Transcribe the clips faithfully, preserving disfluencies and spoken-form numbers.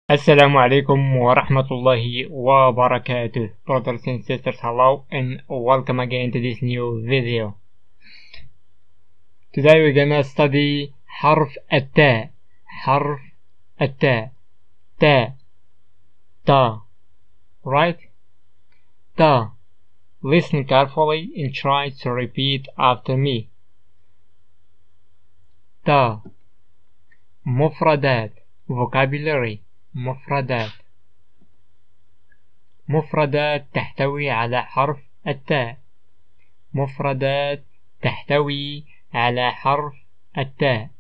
Assalamu alaikum wa rahmatullahi wa barakatuh. Brothers and sisters, hello and welcome again to this new video. Today we're gonna study حرف التاء. حرف التاء. تا. تا. Right? تا. Listen carefully and try to repeat after me. تا. مفردات. Vocabulary. مفردات مفردات تحتوي على حرف التاء. مفردات تحتوي على حرف التاء.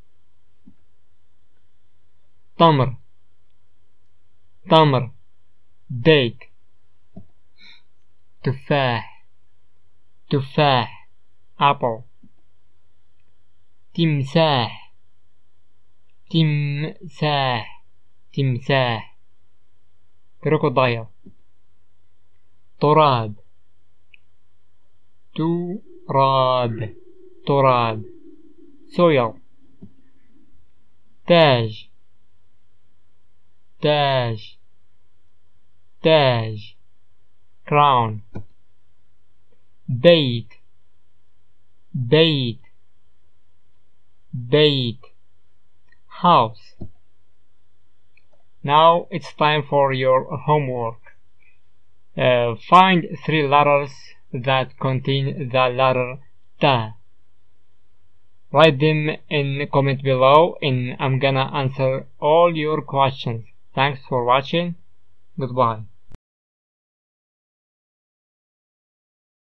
تمر تمر date. تفاح تفاح apple. تمساح تمساح تمساح crocodile. تراب تراب تراب soil. تاج تاج تاج crown. بيت بيت بيت house. Now it's time for your homework. Uh, find three letters that contain the letter ta. Write them in the comment below and I'm gonna answer all your questions. Thanks for watching. Goodbye.